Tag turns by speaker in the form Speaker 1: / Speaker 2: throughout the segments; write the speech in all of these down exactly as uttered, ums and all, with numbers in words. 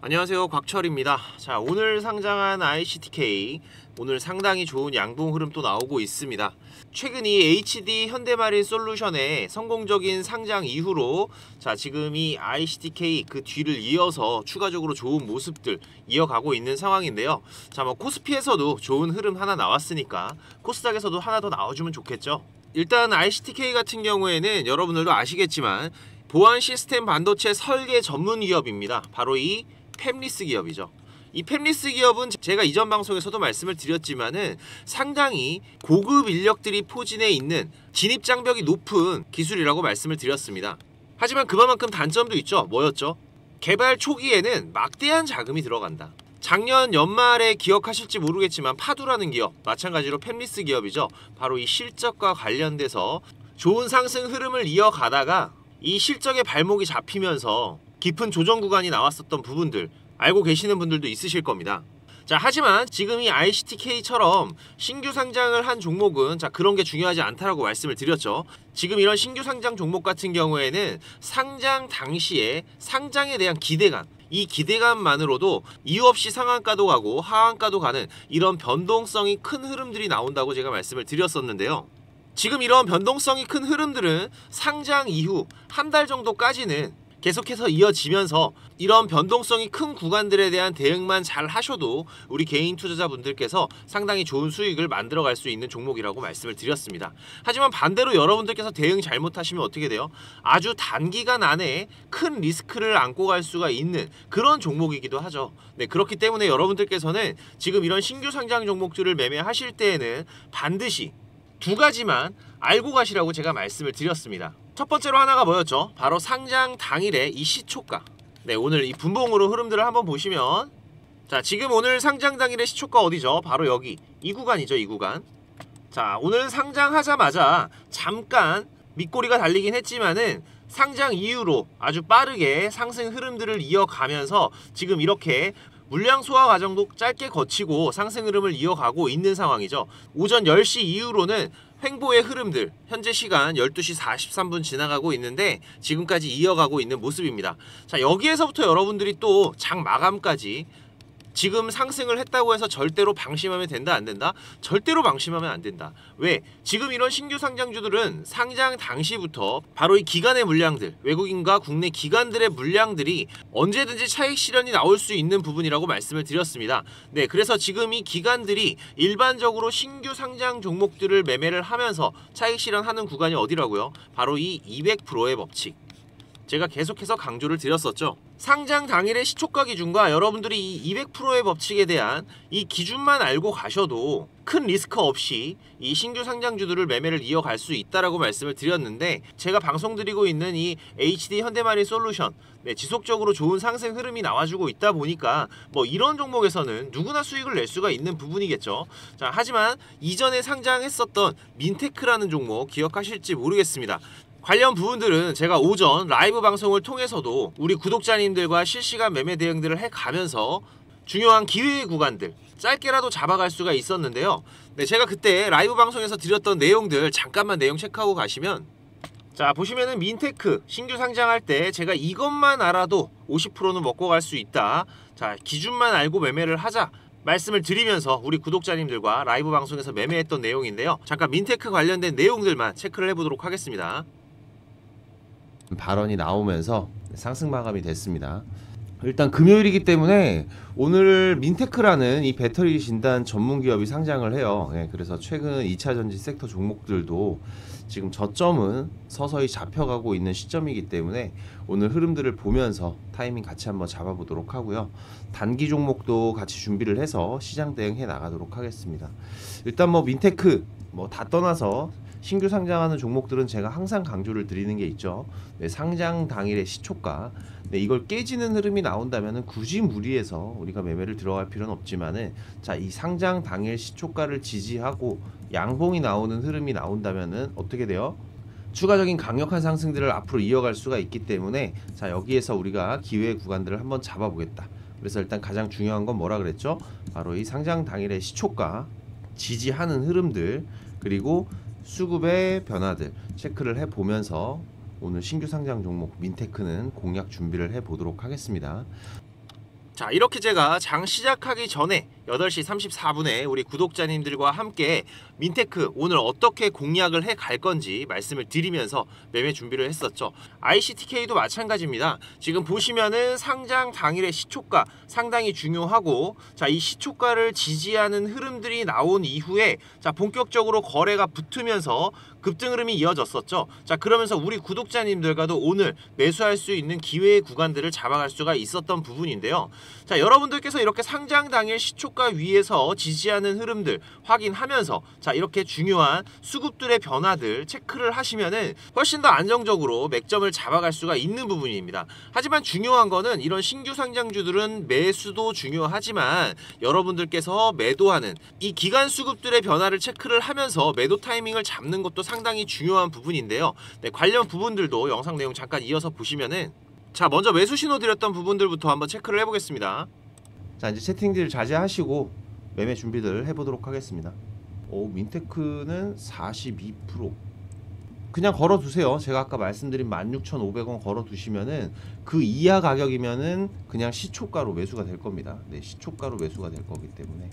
Speaker 1: 안녕하세요, 곽철입니다. 자, 오늘 상장한 아이씨티케이 오늘 상당히 좋은 양봉 흐름 또 나오고 있습니다. 최근 이 에이치디 현대마린 솔루션의 성공적인 상장 이후로 자 지금 이 아이씨티케이 그 뒤를 이어서 추가적으로 좋은 모습들 이어가고 있는 상황인데요. 자, 뭐 코스피에서도 좋은 흐름 하나 나왔으니까 코스닥에서도 하나 더 나와주면 좋겠죠. 일단 아이씨티케이 같은 경우에는 여러분들도 아시겠지만 보안 시스템 반도체 설계 전문 기업입니다. 바로 이 팹리스 기업이죠. 이 팹리스 기업은 제가 이전 방송에서도 말씀을 드렸지만은 상당히 고급 인력들이 포진해 있는 진입 장벽이 높은 기술이라고 말씀을 드렸습니다. 하지만 그만큼 단점도 있죠. 뭐였죠? 개발 초기에는 막대한 자금이 들어간다. 작년 연말에 기억하실지 모르겠지만 파두라는 기업, 마찬가지로 팹리스 기업이죠. 바로 이 실적과 관련돼서 좋은 상승 흐름을 이어가다가 이 실적의 발목이 잡히면서 깊은 조정 구간이 나왔었던 부분들 알고 계시는 분들도 있으실 겁니다. 자, 하지만 지금 이 아이씨티케이처럼 신규 상장을 한 종목은 자 그런 게 중요하지 않다라고 말씀을 드렸죠. 지금 이런 신규 상장 종목 같은 경우에는 상장 당시에 상장에 대한 기대감, 이 기대감만으로도 이유 없이 상한가도 가고 하한가도 가는 이런 변동성이 큰 흐름들이 나온다고 제가 말씀을 드렸었는데요. 지금 이런 변동성이 큰 흐름들은 상장 이후 한 달 정도까지는 계속해서 이어지면서 이런 변동성이 큰 구간들에 대한 대응만 잘 하셔도 우리 개인 투자자분들께서 상당히 좋은 수익을 만들어갈 수 있는 종목이라고 말씀을 드렸습니다. 하지만 반대로 여러분들께서 대응 잘못하시면 어떻게 돼요? 아주 단기간 안에 큰 리스크를 안고 갈 수가 있는 그런 종목이기도 하죠. 네, 그렇기 때문에 여러분들께서는 지금 이런 신규 상장 종목들을 매매하실 때에는 반드시 두 가지만 알고 가시라고 제가 말씀을 드렸습니다. 첫 번째로 하나가 뭐였죠? 바로 상장 당일의 이 시초가. 네, 오늘 이 분봉으로 흐름들을 한번 보시면 자, 지금 오늘 상장 당일의 시초가 어디죠? 바로 여기 이 구간이죠, 이 구간. 자, 오늘 상장하자마자 잠깐 밑꼬리가 달리긴 했지만은 상장 이후로 아주 빠르게 상승 흐름들을 이어가면서 지금 이렇게 물량 소화 과정도 짧게 거치고 상승 흐름을 이어가고 있는 상황이죠. 오전 열 시 이후로는 횡보의 흐름들 현재 시간 열두 시 사십삼 분 지나가고 있는데 지금까지 이어가고 있는 모습입니다. 자, 여기에서부터 여러분들이 또 장 마감까지 지금 상승을 했다고 해서 절대로 방심하면 된다 안 된다? 절대로 방심하면 안 된다. 왜? 지금 이런 신규 상장주들은 상장 당시부터 바로 이 기관의 물량들, 외국인과 국내 기관들의 물량들이 언제든지 차익 실현이 나올 수 있는 부분이라고 말씀을 드렸습니다. 네, 그래서 지금 이 기관들이 일반적으로 신규 상장 종목들을 매매를 하면서 차익 실현하는 구간이 어디라고요? 바로 이 이백 퍼센트의 법칙. 제가 계속해서 강조를 드렸었죠. 상장 당일의 시초가 기준과 여러분들이 이 이백 퍼센트의 법칙에 대한 이 기준만 알고 가셔도 큰 리스크 없이 이 신규 상장주들을 매매를 이어갈 수 있다라고 말씀을 드렸는데 제가 방송드리고 있는 이 에이치디 현대마린 솔루션 네, 지속적으로 좋은 상승 흐름이 나와주고 있다 보니까 뭐 이런 종목에서는 누구나 수익을 낼 수가 있는 부분이겠죠. 자, 하지만 이전에 상장했었던 민테크라는 종목 기억하실지 모르겠습니다. 관련 부분들은 제가 오전 라이브 방송을 통해서도 우리 구독자님들과 실시간 매매 대응들을 해가면서 중요한 기회의 구간들 짧게라도 잡아갈 수가 있었는데요. 네, 제가 그때 라이브 방송에서 드렸던 내용들 잠깐만 내용 체크하고 가시면 자, 보시면은 민테크 신규 상장할 때 제가 이것만 알아도 오십 퍼센트는 먹고 갈 수 있다. 자, 기준만 알고 매매를 하자. 말씀을 드리면서 우리 구독자님들과 라이브 방송에서 매매했던 내용인데요. 잠깐 민테크 관련된 내용들만 체크를 해보도록 하겠습니다.
Speaker 2: 발언이 나오면서 상승 마감이 됐습니다. 일단 금요일이기 때문에 오늘 민테크라는 이 배터리 진단 전문 기업이 상장을 해요. 예, 그래서 최근 이 차 전지 섹터 종목들도 지금 저점은 서서히 잡혀가고 있는 시점이기 때문에 오늘 흐름들을 보면서 타이밍 같이 한번 잡아보도록 하고요. 단기 종목도 같이 준비를 해서 시장 대응해 나가도록 하겠습니다. 일단 뭐 민테크 뭐 다 떠나서 신규 상장하는 종목들은 제가 항상 강조를 드리는 게 있죠. 네, 상장 당일의 시초가 네, 이걸 깨지는 흐름이 나온다면 굳이 무리해서 우리가 매매를 들어갈 필요는 없지만은 자, 이 상장 당일 시초가를 지지하고 양봉이 나오는 흐름이 나온다면은 어떻게 돼요? 추가적인 강력한 상승들을 앞으로 이어갈 수가 있기 때문에 자, 여기에서 우리가 기회 구간들을 한번 잡아보겠다. 그래서 일단 가장 중요한 건 뭐라 그랬죠? 바로 이 상장 당일의 시초가 지지하는 흐름들 그리고 수급의 변화들 체크를 해보면서 오늘 신규 상장 종목 민테크는 공략 준비를 해보도록 하겠습니다.
Speaker 1: 자, 이렇게 제가 장 시작하기 전에 여덟 시 삼십사 분에 우리 구독자님들과 함께 민테크 오늘 어떻게 공략을 해 갈 건지 말씀을 드리면서 매매 준비를 했었죠. 아이씨티케이도 마찬가지입니다. 지금 보시면은 상장 당일의 시초가 상당히 중요하고, 자, 이 시초가를 지지하는 흐름들이 나온 이후에 자, 본격적으로 거래가 붙으면서 급등 흐름이 이어졌었죠. 자, 그러면서 우리 구독자님들과도 오늘 매수할 수 있는 기회의 구간들을 잡아갈 수가 있었던 부분인데요. 자, 여러분들께서 이렇게 상장 당일 시초가 위에서 지지하는 흐름들 확인하면서 자, 이렇게 중요한 수급들의 변화들 체크를 하시면은 훨씬 더 안정적으로 맥점을 잡아갈 수가 있는 부분입니다. 하지만 중요한 거는 이런 신규 상장주들은 매수도 중요하지만 여러분들께서 매도하는 이 기간 수급들의 변화를 체크를 하면서 매도 타이밍을 잡는 것도 상당히 중요한 부분인데요. 네, 관련 부분들도 영상 내용 잠깐 이어서 보시면은, 자, 먼저 매수 신호 드렸던 부분들부터 한번 체크를 해보겠습니다.
Speaker 2: 자, 이제 채팅들 자제하시고 매매 준비들 해보도록 하겠습니다. 오, 민테크는 사십이 퍼센트 그냥 걸어두세요. 제가 아까 말씀드린 만 육천오백 원 걸어두시면은 그 이하 가격이면은 그냥 시초가로 매수가 될 겁니다. 네, 시초가로 매수가 될 거기 때문에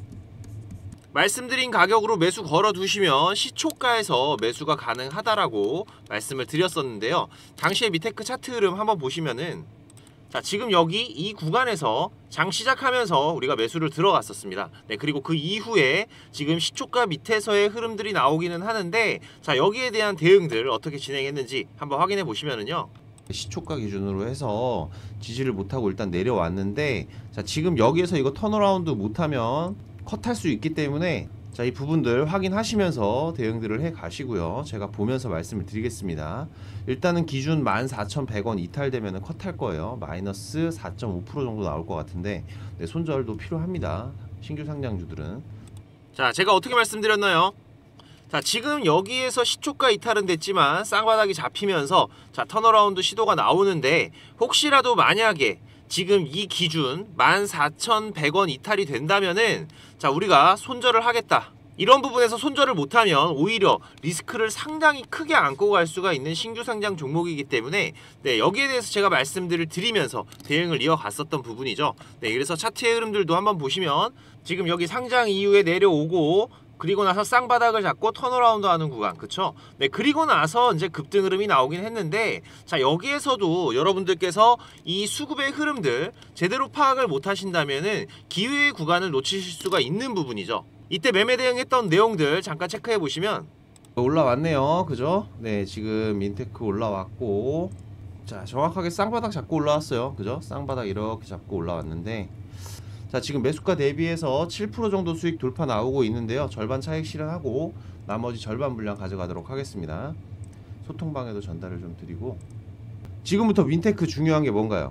Speaker 1: 말씀드린 가격으로 매수 걸어두시면 시초가에서 매수가 가능하다라고 말씀을 드렸었는데요. 당시에 미테크 차트 흐름 한번 보시면은, 자, 지금 여기 이 구간에서 장 시작하면서 우리가 매수를 들어갔었습니다. 네, 그리고 그 이후에 지금 시초가 밑에서의 흐름들이 나오기는 하는데, 자, 여기에 대한 대응들 어떻게 진행했는지 한번 확인해 보시면은요.
Speaker 2: 시초가 기준으로 해서 지지를 못하고 일단 내려왔는데, 자, 지금 여기에서 이거 턴어라운드 못하면 컷할 수 있기 때문에 자, 이 부분들 확인하시면서 대응들을 해 가시고요. 제가 보면서 말씀을 드리겠습니다. 일단은 기준 만 사천백 원 이탈되면 컷할 거예요. 마이너스 사 점 오 퍼센트 정도 나올 것 같은데, 네, 손절도 필요합니다. 신규 상장주들은.
Speaker 1: 자, 제가 어떻게 말씀드렸나요? 자, 지금 여기에서 시초가 이탈은 됐지만 쌍바닥이 잡히면서 자, 턴어라운드 시도가 나오는데, 혹시라도 만약에 지금 이 기준 만 사천백 원 이탈이 된다면은 자, 우리가 손절을 하겠다, 이런 부분에서 손절을 못하면 오히려 리스크를 상당히 크게 안고 갈 수가 있는 신규 상장 종목이기 때문에, 네, 여기에 대해서 제가 말씀들을 드리면서 대응을 이어갔었던 부분이죠. 네, 그래서 차트의 흐름들도 한번 보시면 지금 여기 상장 이후에 내려오고, 그리고 나서 쌍바닥을 잡고 턴어라운드 하는 구간, 그쵸? 네, 그리고 나서 이제 급등 흐름이 나오긴 했는데, 자, 여기에서도 여러분들께서 이 수급의 흐름들 제대로 파악을 못 하신다면은 기회의 구간을 놓치실 수가 있는 부분이죠. 이때 매매 대응했던 내용들 잠깐 체크해 보시면
Speaker 2: 올라왔네요. 그죠? 네, 지금 민테크 올라왔고, 자, 정확하게 쌍바닥 잡고 올라왔어요. 그죠? 쌍바닥 이렇게 잡고 올라왔는데, 자, 지금 매수가 대비해서 칠 퍼센트 정도 수익 돌파 나오고 있는데요. 절반 차익 실현하고 나머지 절반 물량 가져가도록 하겠습니다. 소통방에도 전달을 좀 드리고, 지금부터 민테크 중요한 게 뭔가요?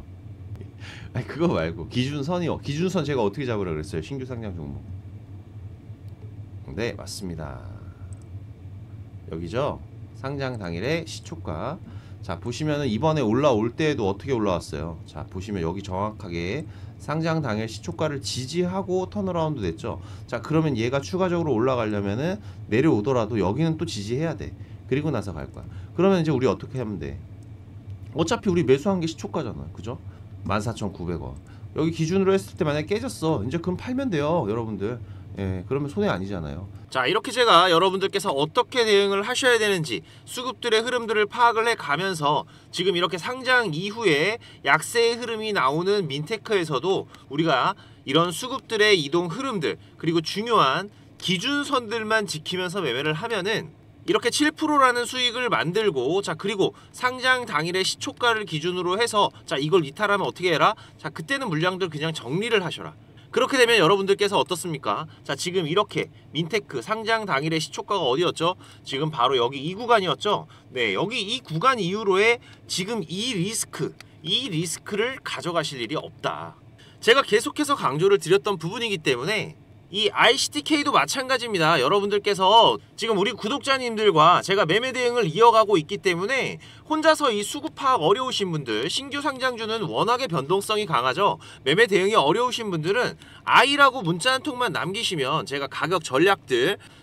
Speaker 2: 아니, 그거 말고 기준선이요. 기준선 제가 어떻게 잡으라 그랬어요? 신규 상장 종목. 네, 맞습니다. 여기죠. 상장 당일의 시초가. 자, 보시면은 이번에 올라올 때에도 어떻게 올라왔어요? 자, 보시면 여기 정확하게 상장 당일 시초가를 지지하고 턴어라운드 됐죠. 자, 그러면 얘가 추가적으로 올라가려면은 내려오더라도 여기는 또 지지해야 돼. 그리고 나서 갈 거야. 그러면 이제 우리 어떻게 하면 돼? 어차피 우리 매수한 게 시초가잖아. 그죠? 만 사천구백 원. 여기 기준으로 했을 때 만약에 깨졌어. 이제 그럼 팔면 돼요, 여러분들. 예, 그러면 손해 아니잖아요.
Speaker 1: 자, 이렇게 제가 여러분들께서 어떻게 대응을 하셔야 되는지 수급들의 흐름들을 파악을 해 가면서 지금 이렇게 상장 이후에 약세의 흐름이 나오는 민테크에서도 우리가 이런 수급들의 이동 흐름들, 그리고 중요한 기준선들만 지키면서 매매를 하면은 이렇게 칠 퍼센트라는 수익을 만들고, 자, 그리고 상장 당일의 시초가를 기준으로 해서 자, 이걸 이탈하면 어떻게 해라? 자, 그때는 물량들 그냥 정리를 하셔라. 그렇게 되면 여러분들께서 어떻습니까? 자, 지금 이렇게 민테크 상장 당일의 시초가가 어디였죠? 지금 바로 여기 이 구간이었죠? 네, 여기 이 구간 이후로의 지금 이 리스크, 이 리스크를 가져가실 일이 없다. 제가 계속해서 강조를 드렸던 부분이기 때문에 이 아이씨티케이도 마찬가지입니다. 여러분들께서 지금 우리 구독자님들과 제가 매매 대응을 이어가고 있기 때문에 혼자서 이 수급 파악 어려우신 분들, 신규 상장주는 워낙에 변동성이 강하죠. 매매 대응이 어려우신 분들은 아이라고 문자 한 통만 남기시면 제가 가격 전략들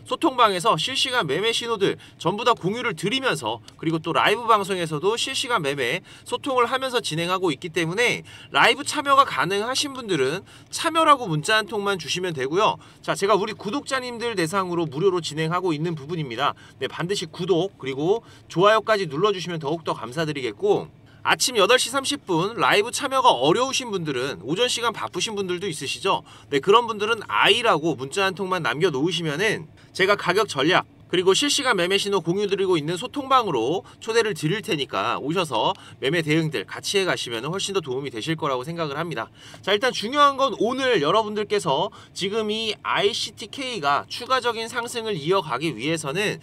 Speaker 1: 소통방에서 실시간 매매 신호들 전부 다 공유를 드리면서, 그리고 또 라이브 방송에서도 실시간 매매 소통을 하면서 진행하고 있기 때문에 라이브 참여가 가능하신 분들은 참여라고 문자 한 통만 주시면 되고요. 자, 제가 우리 구독자님들 대상으로 무료로 진행하고 있는 부분입니다. 네, 반드시 구독 그리고 좋아요까지 눌러주시면 더욱더 감사드리겠고, 아침 여덟 시 삼십 분 라이브 참여가 어려우신 분들은, 오전 시간 바쁘신 분들도 있으시죠? 네, 그런 분들은 아이라고 문자 한 통만 남겨놓으시면은 제가 가격 전략 그리고 실시간 매매 신호 공유 드리고 있는 소통방으로 초대를 드릴 테니까 오셔서 매매 대응들 같이 해가시면 훨씬 더 도움이 되실 거라고 생각을 합니다. 자, 일단 중요한 건 오늘 여러분들께서 지금 이 아이씨티케이가 추가적인 상승을 이어가기 위해서는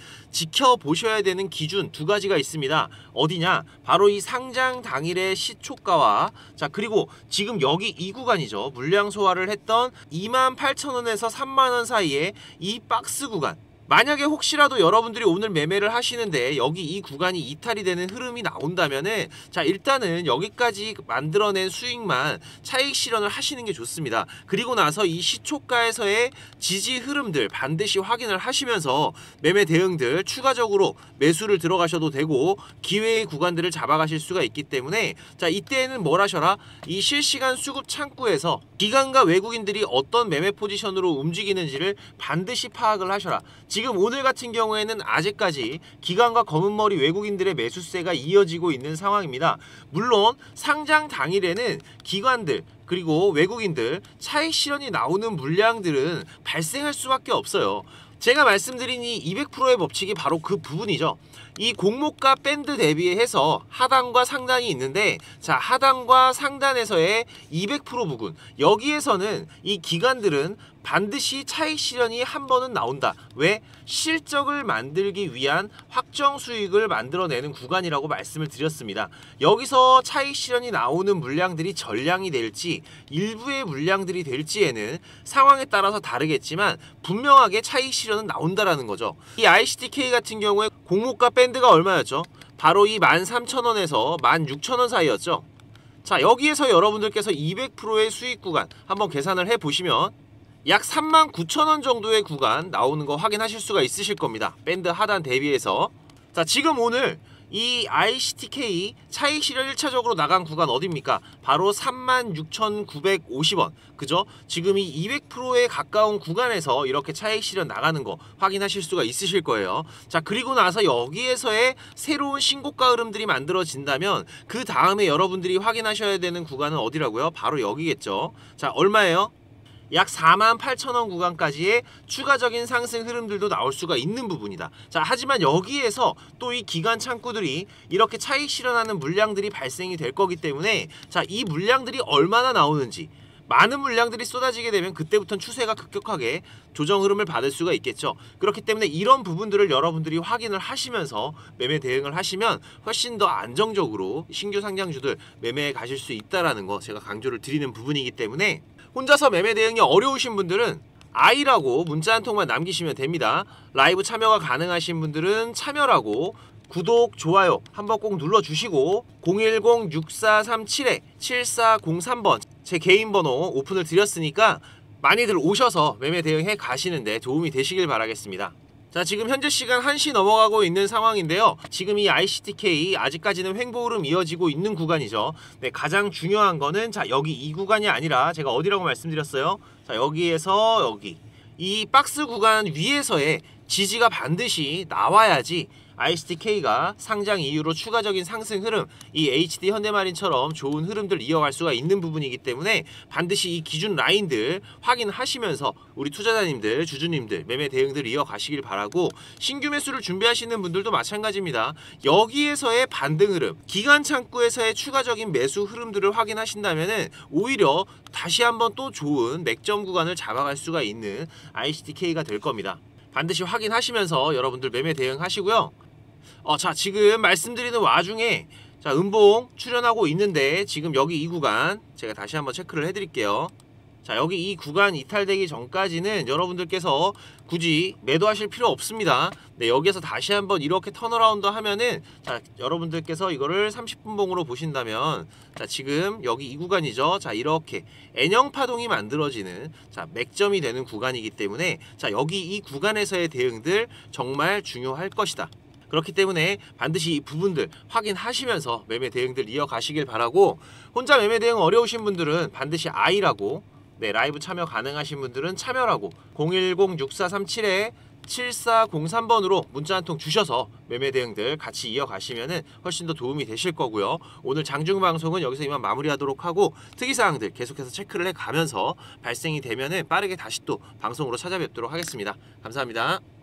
Speaker 1: 지켜보셔야 되는 기준 두 가지가 있습니다. 어디냐? 바로 이 상장 당일의 시초가와, 자, 그리고 지금 여기 이 구간이죠. 물량 소화를 했던 이만 팔천 원에서 삼만 원 사이의 이 박스 구간. 만약에 혹시라도 여러분들이 오늘 매매를 하시는데 여기 이 구간이 이탈이 되는 흐름이 나온다면은, 자, 일단은 여기까지 만들어낸 수익만 차익 실현을 하시는 게 좋습니다. 그리고 나서 이 시초가에서의 지지 흐름들 반드시 확인을 하시면서 매매 대응들 추가적으로 매수를 들어가셔도 되고 기회의 구간들을 잡아가실 수가 있기 때문에, 자, 이때는 뭘 하셔라? 이 실시간 수급 창구에서 기관과 외국인들이 어떤 매매 포지션으로 움직이는지를 반드시 파악을 하셔라. 지금 오늘 같은 경우에는 아직까지 기관과 검은머리 외국인들의 매수세가 이어지고 있는 상황입니다. 물론 상장 당일에는 기관들 그리고 외국인들 차익 실현이 나오는 물량들은 발생할 수밖에 없어요. 제가 말씀드린 이 이백 퍼센트의 법칙이 바로 그 부분이죠. 이 공모가 밴드 대비해서 하단과 상단이 있는데, 자, 하단과 상단에서의 이백 퍼센트 부분, 여기에서는 이 기관들은 반드시 차익 실현이 한 번은 나온다. 왜? 실적을 만들기 위한 확정 수익을 만들어내는 구간이라고 말씀을 드렸습니다. 여기서 차익 실현이 나오는 물량들이 전량이 될지 일부의 물량들이 될지에는 상황에 따라서 다르겠지만 분명하게 차익 실현은 나온다라는 거죠. 이 아이씨티케이 같은 경우에 공모가 밴드가 얼마였죠? 바로 이 만 삼천 원에서 만 육천 원 사이였죠. 자, 여기에서 여러분들께서 이백 퍼센트의 수익 구간 한번 계산을 해보시면 약 삼만 구천 원 정도의 구간 나오는 거 확인하실 수가 있으실 겁니다. 밴드 하단 대비해서. 자, 지금 오늘 이 아이씨티케이 차익 실현 일 차적으로 나간 구간 어딥니까? 바로 삼만 육천구백오십 원. 그죠? 지금 이 이백 퍼센트에 가까운 구간에서 이렇게 차익 실현 나가는 거 확인하실 수가 있으실 거예요. 자, 그리고 나서 여기에서의 새로운 신고가 흐름들이 만들어진다면 그 다음에 여러분들이 확인하셔야 되는 구간은 어디라고요? 바로 여기겠죠. 자, 얼마예요? 약 사만 팔천 원 구간까지의 추가적인 상승 흐름들도 나올 수가 있는 부분이다. 자, 하지만 여기에서 또 이 기관 창구들이 이렇게 차익 실현하는 물량들이 발생이 될 거기 때문에, 자, 이 물량들이 얼마나 나오는지, 많은 물량들이 쏟아지게 되면 그때부터는 추세가 급격하게 조정 흐름을 받을 수가 있겠죠. 그렇기 때문에 이런 부분들을 여러분들이 확인을 하시면서 매매 대응을 하시면 훨씬 더 안정적으로 신규 상장주들 매매에 가실 수 있다라는 거 제가 강조를 드리는 부분이기 때문에, 혼자서 매매 대응이 어려우신 분들은 아이라고 문자 한 통만 남기시면 됩니다. 라이브 참여가 가능하신 분들은 참여라고 구독, 좋아요 한번 꼭 눌러주시고 공일공 육사삼칠 칠사공삼 번 제 개인 번호 오픈을 드렸으니까 많이들 오셔서 매매 대응해 가시는데 도움이 되시길 바라겠습니다. 자, 지금 현재 시간 한 시 넘어가고 있는 상황인데요. 지금 이 아이씨티케이 아직까지는 횡보 흐름 이어지고 있는 구간이죠. 네, 가장 중요한 거는, 자, 여기 이 구간이 아니라 제가 어디라고 말씀드렸어요? 자, 여기에서 여기 이 박스 구간 위에서의 지지가 반드시 나와야지 아이씨티케이가 상장 이후로 추가적인 상승 흐름, 이 에이치디 현대마린처럼 좋은 흐름들 이어갈 수가 있는 부분이기 때문에 반드시 이 기준 라인들 확인하시면서 우리 투자자님들, 주주님들 매매 대응들 이어가시길 바라고, 신규 매수를 준비하시는 분들도 마찬가지입니다. 여기에서의 반등 흐름, 기관 창구에서의 추가적인 매수 흐름들을 확인하신다면은 오히려 다시 한번 또 좋은 맥점 구간을 잡아갈 수가 있는 아이씨티케이가 될 겁니다. 반드시 확인하시면서 여러분들 매매 대응하시고요. 어, 자, 지금 말씀드리는 와중에, 자, 음봉 출현하고 있는데 지금 여기 이 구간 제가 다시 한번 체크를 해드릴게요. 자, 여기 이 구간 이탈되기 전까지는 여러분들께서 굳이 매도하실 필요 없습니다. 네, 여기에서 다시 한번 이렇게 턴어라운드 하면은, 자, 여러분들께서 이거를 삼십 분 봉으로 보신다면, 자, 지금 여기 이 구간이죠. 자, 이렇게 N형 파동이 만들어지는, 자, 맥점이 되는 구간이기 때문에, 자, 여기 이 구간에서의 대응들 정말 중요할 것이다. 그렇기 때문에 반드시 이 부분들 확인하시면서 매매 대응들 이어가시길 바라고, 혼자 매매 대응 어려우신 분들은 반드시 I라고, 네, 라이브 참여 가능하신 분들은 참여라고 공일공 육사삼칠 칠사공삼 번으로 문자 한 통 주셔서 매매 대응들 같이 이어가시면은 훨씬 더 도움이 되실 거고요. 오늘 장중 방송은 여기서 이만 마무리하도록 하고, 특이사항들 계속해서 체크를 해가면서 발생이 되면은 빠르게 다시 또 방송으로 찾아뵙도록 하겠습니다. 감사합니다.